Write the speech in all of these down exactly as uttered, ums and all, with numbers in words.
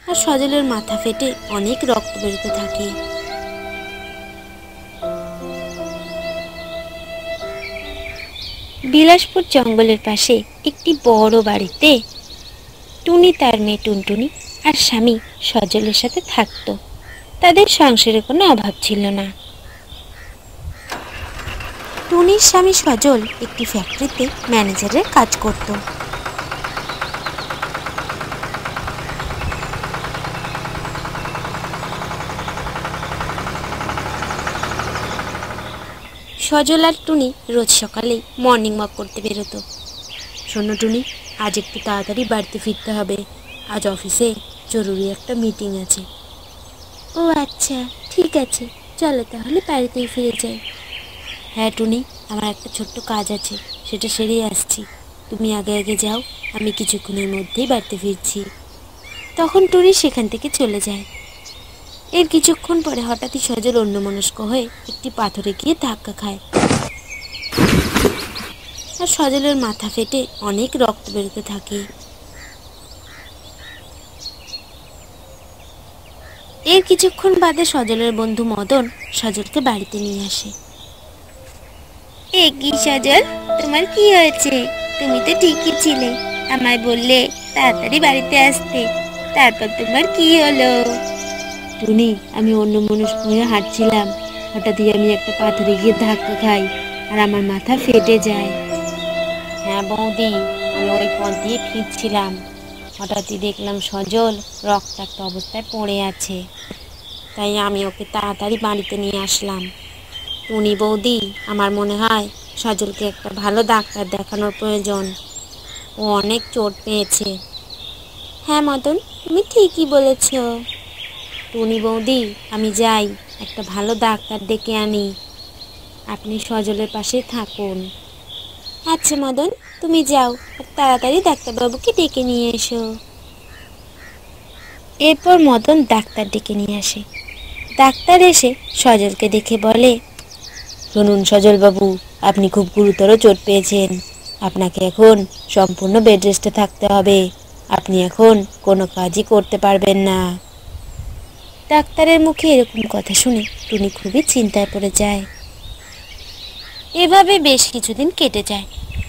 আর সজলের মাথা ফেটে অনেক রক্ত বেরোতে থাকে। বিলাসপুর জঙ্গলের পাশে একটি বড় বাড়িতে টুনি তার মেয়ে টুনটুনি আর স্বামী সজলের সাথে থাকতো। তাদের সংসারে কোনো অভাব ছিল না। টুনির স্বামী সজল একটি ফ্যাক্টরিতে ম্যানেজারের কাজ করত। সজল আর টুনি রোজ সকালে মর্নিং ওয়াক করতে বেরোতো। শোনো টুনি, আজ একটু তাড়াতাড়ি বাড়িতে ফিরতে হবে, আজ অফিসে জরুরি একটা মিটিং আছে। ও আচ্ছা, ঠিক আছে, চলো তাহলে বাড়িতেই ফিরে যাই। হ্যাঁ টুনি, আমার একটা ছোট্ট কাজ আছে, সেটা সেরে আসছি, তুমি আগে আগে যাও, আমি কিছুক্ষণের মধ্যেই বাড়িতে ফিরছি। তখন টুনি সেখান থেকে চলে যায়। এর কিছুক্ষণ পরে হঠাৎই সজল অন্যমনস্ক হয়ে একটি পাথরে গিয়ে ধাক্কা খায় আর সজলের মাথা ফেটে অনেক রক্ত বেরোতে থাকে। এর কিছুক্ষণ বাদে সজলের বন্ধু মদন সজলকে বাড়িতে নিয়ে আসে। এ কি সজল, তোমার কি হয়েছে? তুমি তো ঠিকই ছিলে, আমায় বললে তাড়াতাড়ি বাড়িতে আসতে, তারপর তোমার কি হলো? টুনি, আমি অন্যমনস্ক হয়ে হাঁটছিলাম, হঠাৎই আমি একটা পাথরে গিয়ে ধাক্কা খাই আর আমার মাথা ফেটে যায়। হ্যাঁ বৌদি, আমি ওই পথ দিয়ে ফিরছিলাম, হঠাৎই দেখলাম সজল রক্তাক্ত অবস্থায় পড়ে আছে, তাই আমি ওকে তাড়াতাড়ি বাড়িতে নিয়ে আসলাম। টুনি বৌদি, আমার মনে হয় সজলকে একটা ভালো ডাক্তার দেখানোর প্রয়োজন, ও অনেক চোট পেয়েছে। হ্যাঁ মদন, তুমি ঠিকই বলেছ। টুনি বৌদি, আমি যাই, একটা ভালো ডাক্তার ডেকে আনি, আপনি সজলের পাশে থাকুন। আচ্ছা মদন, তুমি যাও আর তাড়াতাড়ি ডাক্তারবাবুকে ডেকে নিয়ে এসো। এরপর মদন ডাক্তার ডেকে নিয়ে আসে। ডাক্তার এসে সজলকে দেখে বলে, শুনুন সজলবাবু, আপনি খুব গুরুতর চোট পেয়েছেন, আপনাকে এখন সম্পূর্ণ বেড রেস্টে থাকতে হবে, আপনি এখন কোনো কাজই করতে পারবেন না। ডাক্তারের মুখে এরকম কথা শুনে টুনি খুবই চিন্তায় পড়ে যায়। এভাবে বেশ কিছুদিন কেটে যায়।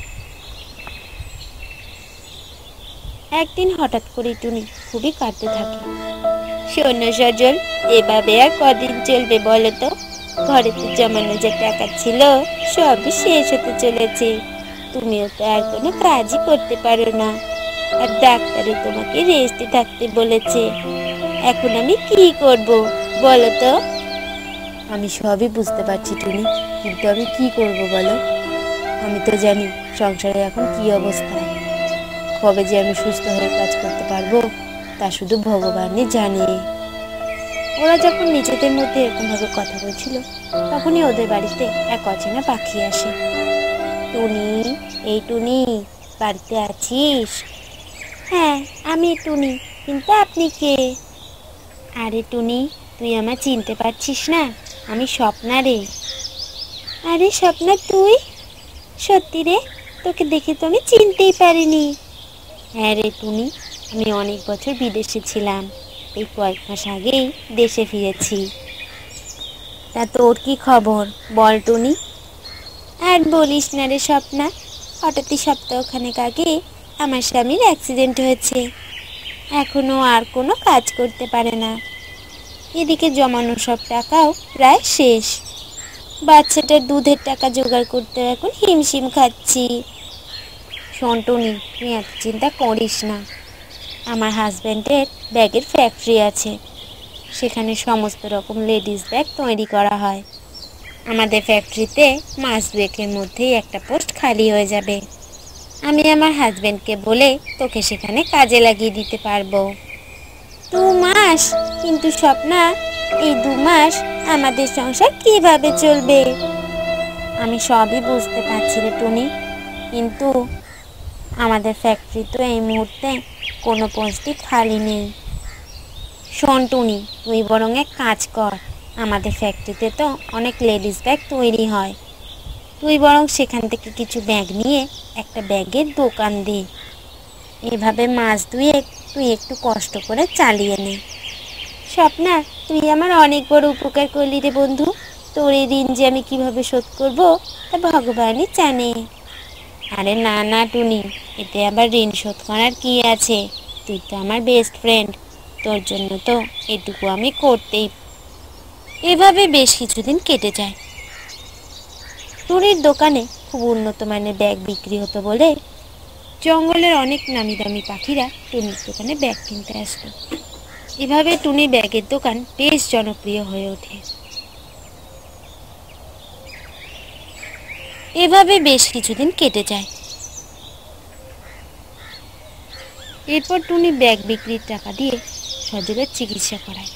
একদিন হঠাৎ করে টুনি খুবই কাঁদতে থাকে। শোনো সজল, এভাবে আর কদিন চলবে বলো তো? ঘরে তো জমানো যে টাকা ছিল সবই শেষ হতে চলেছে, তুমিও তো আর কোনো কাজই করতে পারো না, আর ডাক্তারও তোমাকে রেস্টে থাকতে বলেছে, এখন আমি কি করব বলো তো? আমি সবই বুঝতে পারছি টুনি, কিন্তু আমি কি করব বলো? আমি তো জানি সংসারে এখন কি অবস্থা, কবে যে আমি সুস্থ হয়ে কাজ করতে পারবো তা শুধু ভগবানই জানে। ওরা যখন নিজেদের মধ্যে এরকমভাবে কথা বলছিল, তখনই ওদের বাড়িতে এক অচেনা পাখি আসে। টুনি, এই টুনি, বাড়িতে আছিস? হ্যাঁ আমি টুনি, কিন্তু আপনি কে? আরে টুনি, তুই আমার চিনতে পারছিস না? আমি স্বপ্না রে। আরে স্বপ্না, তুই? সত্যি রে, তোকে দেখে তো আমি চিনতেই পারিনি। হ্যাঁ রে টুনি, আমি অনেক বছর বিদেশে ছিলাম, এই কয়েক মাস আগেই দেশে ফিরেছি। তা তোর কি খবর বল টুনি? আর বলিস না রে স্বপ্না, হঠাৎই সপ্তাহখানেক আগে আমার স্বামীর অ্যাক্সিডেন্ট হয়েছে, এখনো আর কোনো কাজ করতে পারে না, এদিকে জমানো সব টাকাও প্রায় শেষ, বাচ্চাটার দুধের টাকা জোগাড় করতে এখন হিমশিম খাচ্ছি। শোন টুনি, তুই এত চিন্তা করিস না, আমার হাজব্যান্ডের ব্যাগের ফ্যাক্টরি আছে, সেখানে সমস্ত রকম লেডিস ব্যাগ তৈরি করা হয়, আমাদের ফ্যাক্টরিতে মাস দুয়েকের মধ্যেই একটা পোস্ট খালি হয়ে যাবে, আমি আমার হাজব্যান্ডকে বলে তোকে সেখানে কাজে লাগিয়ে দিতে পারবো। দু মাস? কিন্তু স্বপ্না, এই দু মাস আমাদের সংসার কিভাবে চলবে? আমি সবই বুঝতে পারছি রে টুনি, কিন্তু আমাদের ফ্যাক্টরি তো এই মুহূর্তে কোনো পোস্টই খালি নেই। শোন টুনি, তুই বরং এক কাজ কর, আমাদের ফ্যাক্টরিতে তো অনেক লেডিস ব্যাগ তৈরি হয়, তুই বরং সেখান থেকে কিছু ব্যাগ নিয়ে একটা ব্যাগের দোকান দে, এভাবে মাস দুয়েক তুই একটু কষ্ট করে চালিয়ে নে। স্বপ্না, তুই আমার অনেক বড় উপকার করলি রে বন্ধু। তোর এই ঋণ যে আমি কিভাবে শোধ করব তা ভগবানই জানে। আরে না না টুনি, এতে আবার ঋণ শোধ করার কি আছে? তুই তো আমার বেস্ট ফ্রেন্ড, তোর জন্য তো এটুকু আমি করতেই। এভাবে বেশ কিছুদিন কেটে যায়। টুনির দোকানে খুব উন্নত মানের ব্যাগ বিক্রি হতো বলে জঙ্গলের অনেক নামি দামি পাখিরা টুনির দোকানে ব্যাগ কিনতে আসতো। এভাবে টুনি ব্যাগের দোকান বেশ জনপ্রিয় হয়ে ওঠে। এভাবে বেশ কিছুদিন কেটে যায়। এরপর টুনি ব্যাগ বিক্রির টাকা দিয়ে সজলের চিকিৎসা করায়,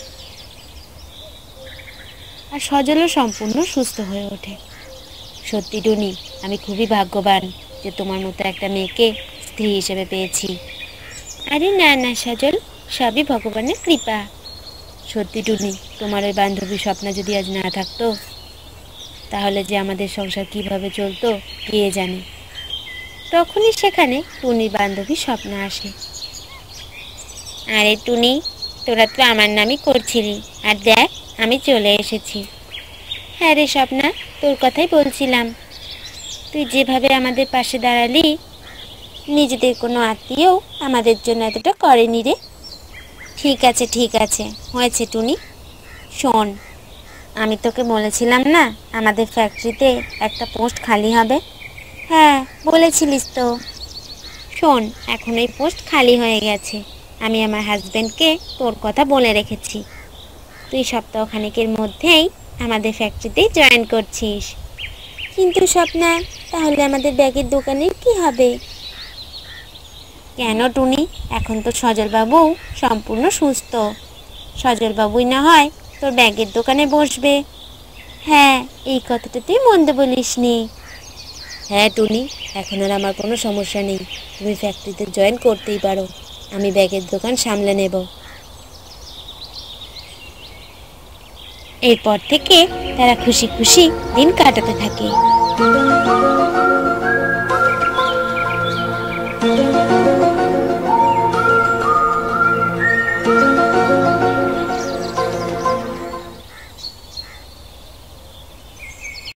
আর সজলও সম্পূর্ণ সুস্থ হয়ে ওঠে। সত্যি টুনি, আমি খুবই ভাগ্যবান যে তোমার মতো একটা মেয়েকে স্ত্রী হিসেবে পেয়েছি। আরে না না সজল, সবই ভগবানের কৃপা। সত্যি টুনি, তোমার ওই বান্ধবী স্বপ্না যদি আজ না থাকতো তাহলে যে আমাদের সংসার কিভাবে চলতো কে জানে। তখনই সেখানে টুনির বান্ধবী স্বপ্না আসে। আরে টুনি, তোরা তো আমার নামই করছিলি, আর দেখ আমি চলে এসেছি। হ্যাঁ রে স্বপ্না, তোর কথাই বলছিলাম। তুই যেভাবে আমাদের পাশে দাঁড়ালি, নিজেদের কোনো আত্মীয় আমাদের জন্য এতটা করেনি রে। ঠিক আছে ঠিক আছে, হয়েছে টুনি। শোন, আমি তোকে বলেছিলাম না আমাদের ফ্যাক্টরিতে একটা পোস্ট খালি হবে? হ্যাঁ বলেছিলিস তো। শোন, এখন এই পোস্ট খালি হয়ে গেছে। আমি আমার হাজব্যান্ডকে তোর কথা বলে রেখেছি। তুই সপ্তাহখানেকের মধ্যেই আমাদের ফ্যাক্টরিতেই জয়েন করছিস। কিন্তু স্বপ্না, তাহলে আমাদের ব্যাগের দোকানের কি হবে? কেন টুনি, এখন তো সজলবাবু সম্পূর্ণ সুস্থ। সজলবাবুই না হয় তোর ব্যাগের দোকানে বসবে। হ্যাঁ, এই কথাটা তুই মন্দ বলিস নি। হ্যাঁ টুনি, এখন আর আমার কোনো সমস্যা নেই। তুমি ফ্যাক্টরিতে জয়েন করতেই পারো, আমি ব্যাগের দোকান সামলে নেব। এরপর থেকে তারা খুশি খুশি দিন কাটাতে থাকে।